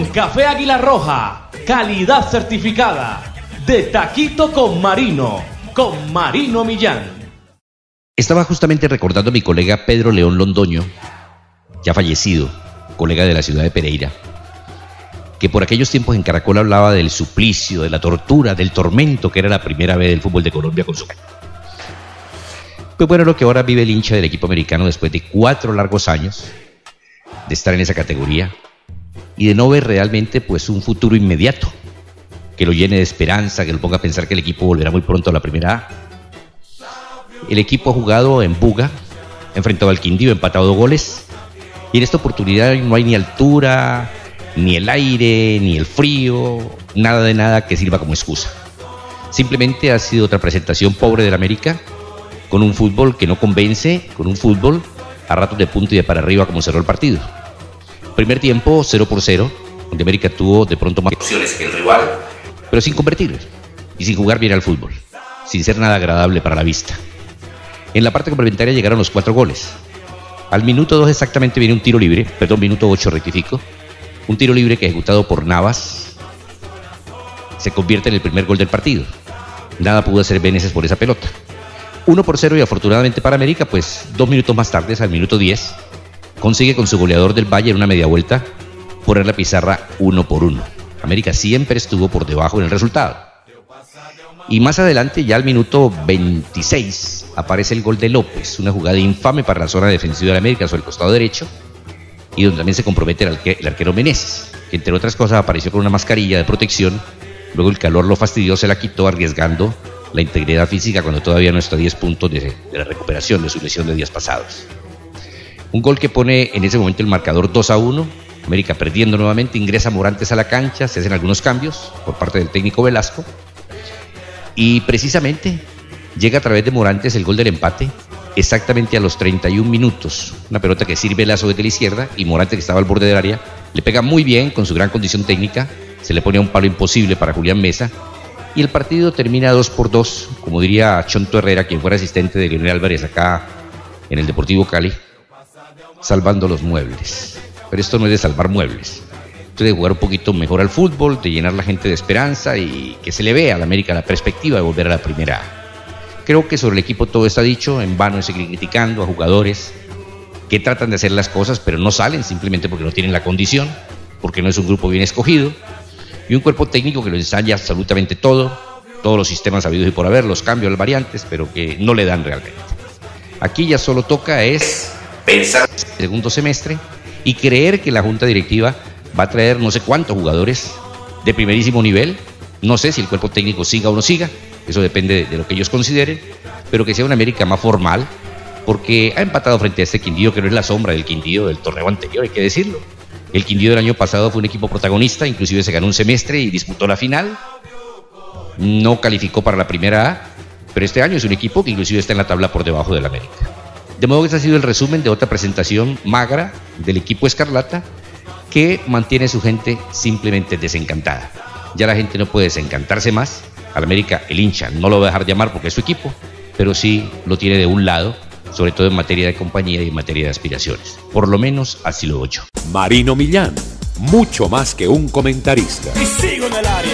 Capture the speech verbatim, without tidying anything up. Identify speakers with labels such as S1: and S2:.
S1: Café Águila Roja, calidad certificada, de taquito con Marino, con Marino Millán.
S2: Estaba justamente recordando a mi colega Pedro León Londoño, ya fallecido, colega de la ciudad de Pereira, que por aquellos tiempos en Caracol hablaba del suplicio, de la tortura, del tormento que era la primera vez del fútbol de Colombia con su... Pues bueno, lo que ahora vive el hincha del equipo americano después de cuatro largos años de estar en esa categoría y de no ver realmente pues un futuro inmediato que lo llene de esperanza, que lo ponga a pensar que el equipo volverá muy pronto a la primera A. El equipo ha jugado en Buga, ha enfrentado al Quindío, empatado dos goles, y en esta oportunidad no hay ni altura, ni el aire, ni el frío, nada de nada que sirva como excusa. Simplemente ha sido otra presentación pobre del América, con un fútbol que no convence, con un fútbol a ratos de punto y de para arriba como cerró el partido. Primer tiempo, cero por cero, donde América tuvo de pronto más opciones que el rival, pero sin convertir y sin jugar bien al fútbol, sin ser nada agradable para la vista. En la parte complementaria llegaron los cuatro goles. Al minuto dos exactamente viene un tiro libre, perdón, minuto ocho rectifico, un tiro libre que ejecutado por Navas se convierte en el primer gol del partido. Nada pudo hacer Beneses por esa pelota. uno por cero y afortunadamente para América, pues dos minutos más tarde, al minuto diez, consigue con su goleador del Valle en una media vuelta poner la pizarra uno por uno. América siempre estuvo por debajo en el resultado. Y más adelante, ya al minuto veintiséis, aparece el gol de López, una jugada infame para la zona defensiva de América sobre el costado derecho, y donde también se compromete el, arque, el arquero Meneses, que entre otras cosas apareció con una mascarilla de protección, luego el calor lo fastidió, se la quitó arriesgando la integridad física cuando todavía no está a diez puntos de, de la recuperación de su lesión de días pasados. Un gol que pone en ese momento el marcador dos a uno, América perdiendo nuevamente, ingresa Morantes a la cancha, se hacen algunos cambios por parte del técnico Velasco, y precisamente llega a través de Morantes el gol del empate, exactamente a los treinta y un minutos, una pelota que sirve Lazo desde la izquierda, y Morantes, que estaba al borde del área, le pega muy bien con su gran condición técnica, se le pone a un palo imposible para Julián Mesa, y el partido termina dos por dos, como diría Chonto Herrera, quien fuera asistente de Leonel Álvarez acá en el Deportivo Cali, salvando los muebles. Pero esto no es de salvar muebles, esto es de jugar un poquito mejor al fútbol, de llenar la gente de esperanza y que se le vea a la América la perspectiva de volver a la primera A. Creo que sobre el equipo todo está dicho, en vano es seguir criticando a jugadores que tratan de hacer las cosas pero no salen simplemente porque no tienen la condición, porque no es un grupo bien escogido, y un cuerpo técnico que lo ensaya absolutamente todo, todos los sistemas habidos y por haber, los cambios, las variantes, pero que no le dan realmente. Aquí ya solo toca es pensar en el segundo semestre y creer que la junta directiva va a traer no sé cuántos jugadores de primerísimo nivel, no sé si el cuerpo técnico siga o no siga, eso depende de lo que ellos consideren, pero que sea una América más formal, porque ha empatado frente a este Quindío que no es la sombra del Quindío del torneo anterior, hay que decirlo. El Quindío del año pasado fue un equipo protagonista, inclusive se ganó un semestre y disputó la final, no calificó para la primera A, pero este año es un equipo que inclusive está en la tabla por debajo del América. De modo que este ha sido el resumen de otra presentación magra del equipo Escarlata, que mantiene a su gente simplemente desencantada. Ya la gente no puede desencantarse más. Al América el hincha no lo va a dejar llamar porque es su equipo, pero sí lo tiene de un lado, sobre todo en materia de compañía y en materia de aspiraciones. Por lo menos así lo veo yo.
S3: Marino Millán, mucho más que un comentarista.
S1: Y sigo en el área.